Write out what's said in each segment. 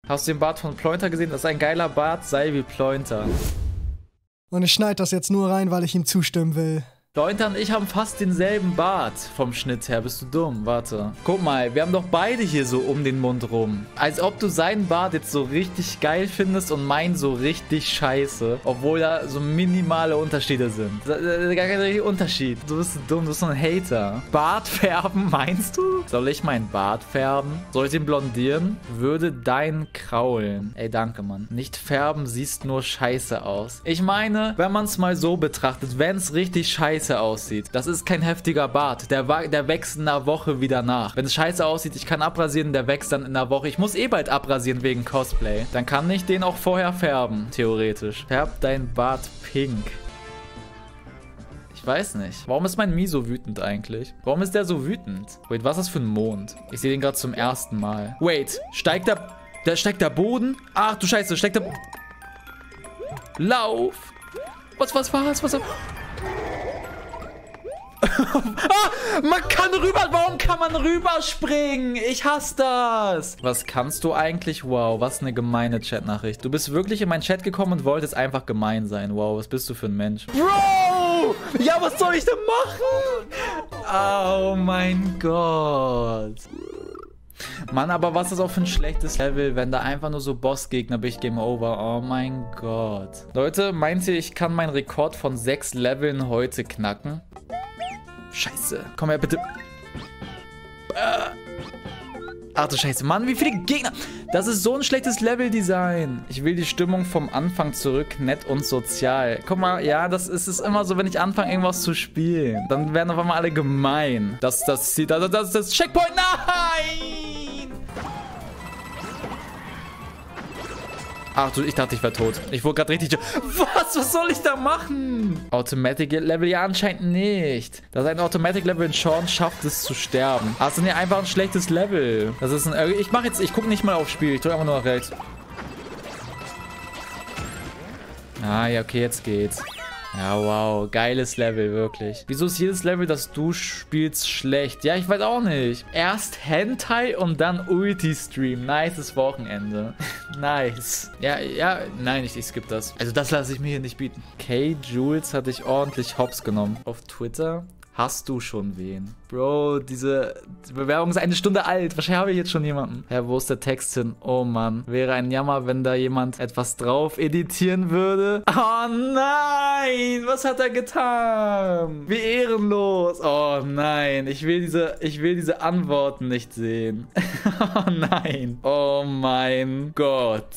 Hast du den Bart von Plointer gesehen? Das ist ein geiler Bart, sei wie Plointer. Und ich schneide das jetzt nur rein, weil ich ihm zustimmen will. Plointer und ich haben fast denselben Bart vom Schnitt her. Bist du dumm? Warte. Guck mal, wir haben doch beide hier so um den Mund rum. Als ob du seinen Bart jetzt so richtig geil findest und meinen so richtig scheiße. Obwohl da so minimale Unterschiede sind. Gar kein richtiger Unterschied. Du bist dumm, du bist so ein Hater. Bart färben, meinst du? Soll ich meinen Bart färben? Soll ich den blondieren? Würde dein kraulen. Ey, danke, Mann. Nicht färben, siehst nur scheiße aus. Ich meine, wenn man es mal so betrachtet, wenn es richtig scheiße aussieht. Das ist kein heftiger Bart. Der wächst in einer Woche wieder nach. Wenn es scheiße aussieht, ich kann abrasieren, der wächst dann in einer Woche. Ich muss eh bald abrasieren wegen Cosplay. Dann kann ich den auch vorher färben, theoretisch. Färb dein Bart pink. Ich weiß nicht. Warum ist mein Mii so wütend eigentlich? Warum ist der so wütend? Wait, was ist das für ein Mond? Ich sehe den gerade zum ersten Mal. Wait, steigt der Boden? Ach du Scheiße, steigt der... Lauf! Was? Ah, man kann rüber. Warum kann man rüberspringen? Ich hasse das. Was kannst du eigentlich? Wow, was eine gemeine Chatnachricht. Du bist wirklich in meinen Chat gekommen und wolltest einfach gemein sein. Wow, was bist du für ein Mensch? Bro! Ja, was soll ich denn machen? Oh mein Gott. Mann, aber was ist auch für ein schlechtes Level, wenn da einfach nur so Bossgegner bin, ich Game Over. Oh mein Gott. Leute, meint ihr, ich kann meinen Rekord von 6 Leveln heute knacken? Scheiße. Komm her, bitte. Ach du Scheiße. Mann, wie viele Gegner. Das ist so ein schlechtes Leveldesign. Ich will die Stimmung vom Anfang zurück. Nett und sozial. Guck mal, ja, das ist es immer so, wenn ich anfange, irgendwas zu spielen. Dann werden auf einmal alle gemein. Das Checkpoint. Nein! Ach du, ich dachte, ich wäre tot. Ich wurde gerade richtig... Was soll ich da machen? Automatic Level? Ja, anscheinend nicht. Das ist ein Automatic Level in Sean schafft es zu sterben. Ah, das ist ja einfach ein schlechtes Level. Das ist ein... Ich gucke nicht mal aufs Spiel. Ich drücke einfach nur nach rechts. Ah, ja, okay, jetzt geht's. Ja, wow. Geiles Level, wirklich. Wieso ist jedes Level, das du spielst, schlecht? Ja, ich weiß auch nicht. Erst Hentai und dann Ulti-Stream. Nices Wochenende. Nice. Ja, nein, ich skippe das. Also das lasse ich mir hier nicht bieten. K-Jules hat dich ordentlich hops genommen. Auf Twitter hast du schon wen. Bro, diese Bewerbung ist 1 Stunde alt. Wahrscheinlich habe ich jetzt schon jemanden. Ja, wo ist der Text hin? Oh Mann. Wäre ein Jammer, wenn da jemand etwas drauf editieren würde. Oh nein. Was hat er getan? Wie ehrenlos. Oh nein. Ich will diese Antworten nicht sehen. Oh nein. Oh mein Gott.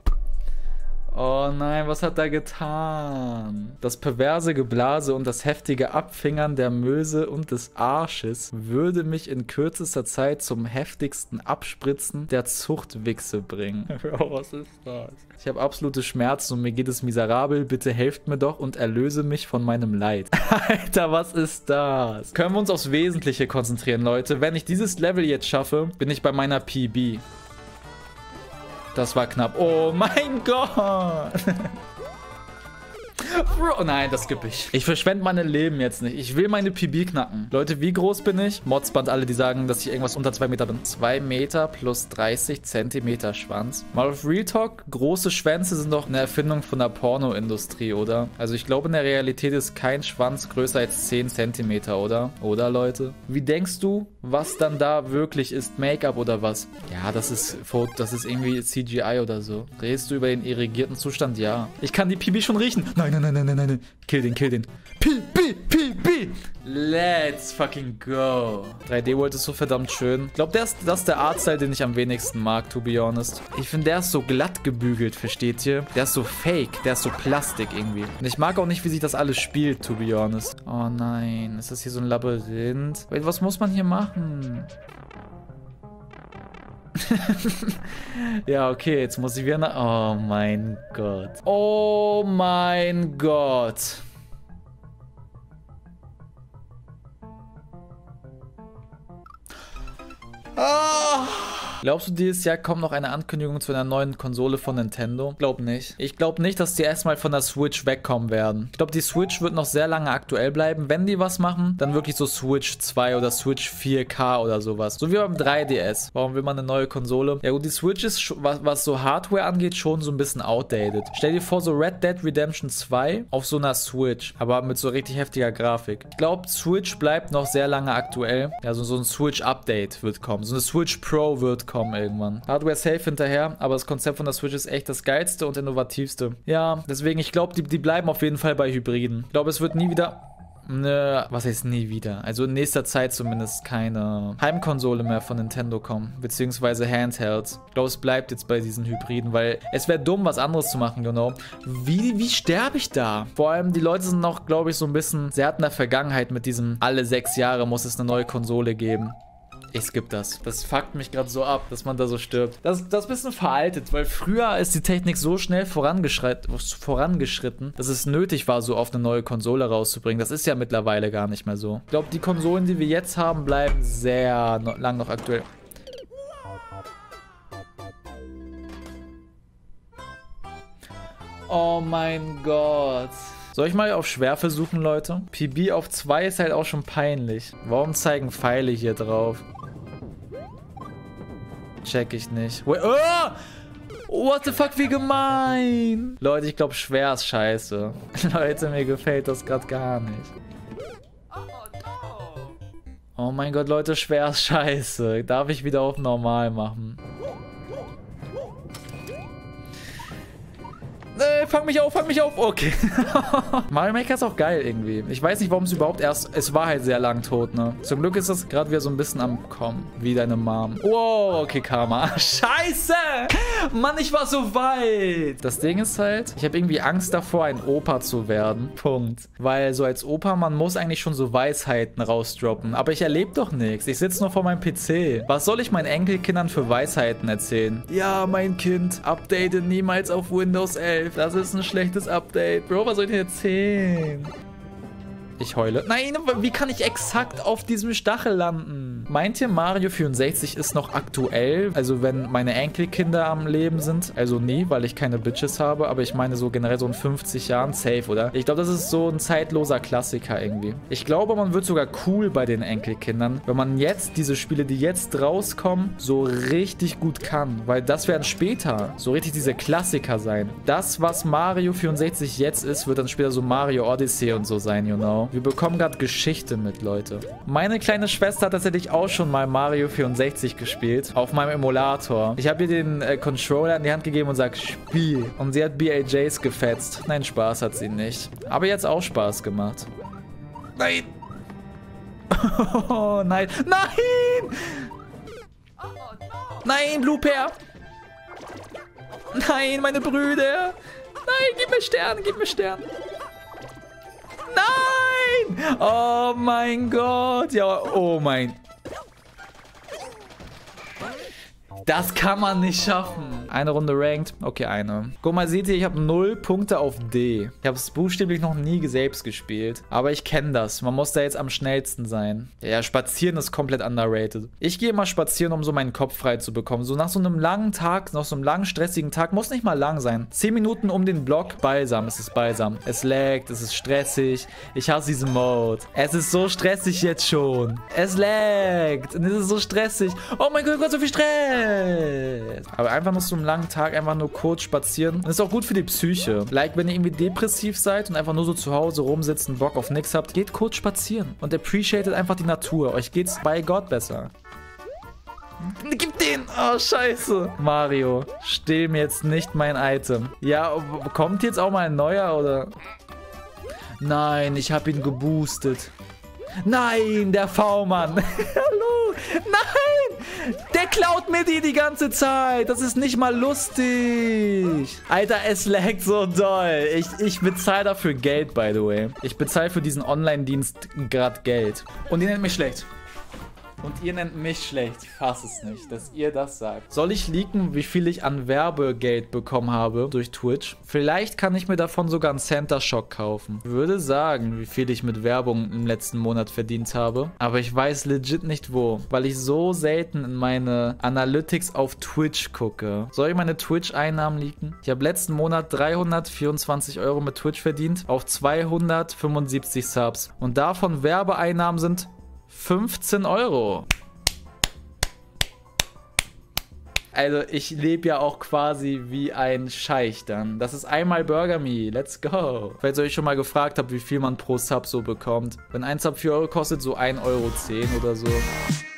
Oh nein, was hat er getan? Das perverse Geblase und das heftige Abfingern der Möse und des Arsches würde mich in kürzester Zeit zum heftigsten Abspritzen der Zuchtwichse bringen. Oh, was ist das? Ich habe absolute Schmerzen und mir geht es miserabel. Bitte helft mir doch und erlöse mich von meinem Leid. Alter, was ist das? Können wir uns aufs Wesentliche konzentrieren, Leute? Wenn ich dieses Level jetzt schaffe, bin ich bei meiner PB. Das war knapp. Oh mein Gott. Bro, nein, das skippe ich. Ich verschwende meine Leben jetzt nicht. Ich will meine PB knacken. Leute, wie groß bin ich? Modsband alle, die sagen, dass ich irgendwas unter 2 Meter bin. 2 Meter plus 30 Zentimeter Schwanz. Mal auf Real Talk. Große Schwänze sind doch eine Erfindung von der Pornoindustrie, oder? Also ich glaube, in der Realität ist kein Schwanz größer als 10 Zentimeter, oder? Oder, Leute? Wie denkst du, was dann da wirklich ist? Make-up oder was? Ja, das ist irgendwie CGI oder so. Redest du über den irrigierten Zustand? Ja. Ich kann die PB schon riechen. Nein. Kill den. PB. Let's fucking go. 3D World ist so verdammt schön. Ich glaube, das ist der Artstyle, den ich am wenigsten mag, to be honest. Ich finde, der ist so glatt gebügelt, versteht ihr? Der ist so fake, der ist so Plastik irgendwie. Und ich mag auch nicht, wie sich das alles spielt, to be honest. Oh nein, ist das hier so ein Labyrinth? Wait, was muss man hier machen? Ja, okay, jetzt muss ich wieder Oh mein Gott. Oh mein Gott. Oh. Glaubst du, dieses Jahr kommt noch eine Ankündigung zu einer neuen Konsole von Nintendo? Glaub nicht. Ich glaube nicht, dass die erstmal von der Switch wegkommen werden. Ich glaube, die Switch wird noch sehr lange aktuell bleiben. Wenn die was machen, dann wirklich so Switch 2 oder Switch 4K oder sowas. So wie beim 3DS. Warum will man eine neue Konsole? Ja gut, die Switch ist, was so Hardware angeht, schon so ein bisschen outdated. Stell dir vor, so Red Dead Redemption 2 auf so einer Switch, aber mit so richtig heftiger Grafik. Ich glaube, Switch bleibt noch sehr lange aktuell. Ja, so ein Switch-Update wird kommen. So eine Switch Pro wird kommen irgendwann. Hardware safe hinterher, aber das Konzept von der Switch ist echt das geilste und innovativste. Ja, deswegen, ich glaube, die bleiben auf jeden Fall bei Hybriden. Ich glaube, es wird nie wieder... Ne, was heißt nie wieder? Also in nächster Zeit zumindest keine Heimkonsole mehr von Nintendo kommen. Beziehungsweise Handhelds. Ich glaube, es bleibt jetzt bei diesen Hybriden, weil es wäre dumm, was anderes zu machen, genau. Wie sterbe ich da? Vor allem, die Leute sind noch, glaube ich, so ein bisschen... Sie hatten in der Vergangenheit mit diesem, alle 6 Jahre muss es eine neue Konsole geben. Ich skippe das. Das fuckt mich gerade so ab, dass man da so stirbt. Das ist ein bisschen veraltet, weil früher ist die Technik so schnell vorangeschritten, dass es nötig war, so oft eine neue Konsole rauszubringen. Das ist ja mittlerweile gar nicht mehr so. Ich glaube, die Konsolen, die wir jetzt haben, bleiben sehr lang noch aktuell. Oh mein Gott. Soll ich mal auf schwer versuchen, Leute? PB auf 2 ist halt auch schon peinlich. Warum zeigen Pfeile hier drauf? Check ich nicht. Oh! What the fuck, wie gemein! Leute, ich glaube, schwer ist scheiße. Leute, mir gefällt das gerade gar nicht. Oh mein Gott, Leute, schwer ist scheiße. Darf ich wieder auf normal machen? Fang mich auf, okay. Mario Maker ist auch geil irgendwie. Ich weiß nicht, warum es überhaupt erst... Es war halt sehr lang tot, ne? Zum Glück ist das gerade wieder so ein bisschen am Kommen. Wie deine Mom. Wow, okay, Karma. Scheiße! Mann, ich war so weit. Das Ding ist halt, ich habe irgendwie Angst davor, ein Opa zu werden. Punkt. Weil so als Opa, man muss eigentlich schon so Weisheiten rausdroppen. Aber ich erlebe doch nichts. Ich sitze nur vor meinem PC. Was soll ich meinen Enkelkindern für Weisheiten erzählen? Ja, mein Kind, update niemals auf Windows 11. Das ist ein schlechtes Update. Bro, was soll ich dir erzählen? Ich heule. Nein, wie kann ich exakt auf diesem Stachel landen? Meint ihr, Mario 64 ist noch aktuell? Also wenn meine Enkelkinder am Leben sind? Also nie, weil ich keine Bitches habe. Aber ich meine so generell so in 50 Jahren safe, oder? Ich glaube, das ist so ein zeitloser Klassiker irgendwie. Ich glaube, man wird sogar cool bei den Enkelkindern, wenn man jetzt diese Spiele, die jetzt rauskommen, so richtig gut kann. Weil das werden später so richtig diese Klassiker sein. Das, was Mario 64 jetzt ist, wird dann später so Mario Odyssey und so sein, you know? Wir bekommen gerade Geschichte mit, Leute. Meine kleine Schwester hat tatsächlich auch schon mal Mario 64 gespielt. Auf meinem Emulator. Ich habe ihr den Controller in die Hand gegeben und sag, Spiel. Und sie hat BAJs gefetzt. Nein, Spaß hat sie nicht. Aber jetzt auch Spaß gemacht. Nein. Oh, nein. Nein! Nein, Blue Pair. Nein, meine Brüder. Nein, gib mir Stern, gib mir Stern. Nein! Oh mein Gott. Ja, oh mein... Das kann man nicht schaffen. Eine Runde ranked. Okay, eine. Guck mal, seht ihr, ich habe 0 Punkte auf D. Ich habe es buchstäblich noch nie selbst gespielt. Aber ich kenne das. Man muss da jetzt am schnellsten sein. Ja, spazieren ist komplett underrated. Ich gehe mal spazieren, um so meinen Kopf frei zu bekommen. So nach so einem langen Tag, nach so einem langen, stressigen Tag, muss nicht mal lang sein. 10 Minuten um den Block. Balsam, es ist balsam. Es laggt, es ist stressig. Ich hasse diesen Mode. Es ist so stressig jetzt schon. Es laggt. Und es ist so stressig. Oh mein Gott, so viel Stress. Aber einfach nur so einen langen Tag, einfach nur kurz spazieren. Das ist auch gut für die Psyche. Like, wenn ihr irgendwie depressiv seid und einfach nur so zu Hause rumsitzen, Bock auf nichts habt, geht kurz spazieren. Und appreciatet einfach die Natur. Euch geht's bei Gott besser. Gib den! Oh, scheiße. Mario, steh mir jetzt nicht mein Item. Ja, kommt jetzt auch mal ein neuer, oder? Nein, ich habe ihn geboostet. Nein, der V-Mann. Hallo. Nein. Der klaut mir die ganze Zeit. Das ist nicht mal lustig. Alter, es laggt so doll. Ich bezahle dafür Geld, by the way. Ich bezahle für diesen Online-Dienst gerade Geld. Und die nennt mich schlecht. Und ihr nennt mich schlecht. Ich fasse es nicht, dass ihr das sagt. Soll ich leaken, wie viel ich an Werbegeld bekommen habe durch Twitch? Vielleicht kann ich mir davon sogar einen Center Shock kaufen. Ich würde sagen, wie viel ich mit Werbung im letzten Monat verdient habe. Aber ich weiß legit nicht wo. Weil ich so selten in meine Analytics auf Twitch gucke. Soll ich meine Twitch-Einnahmen leaken? Ich habe letzten Monat 324 € mit Twitch verdient. Auf 275 Subs. Und davon Werbeeinnahmen sind 15 €. Also ich lebe ja auch quasi wie ein Scheich dann. Das ist einmal Burger Me. Let's go. Falls ihr euch schon mal gefragt habt, wie viel man pro Sub so bekommt. Wenn ein Sub 4 € kostet, so 1,10 € oder so.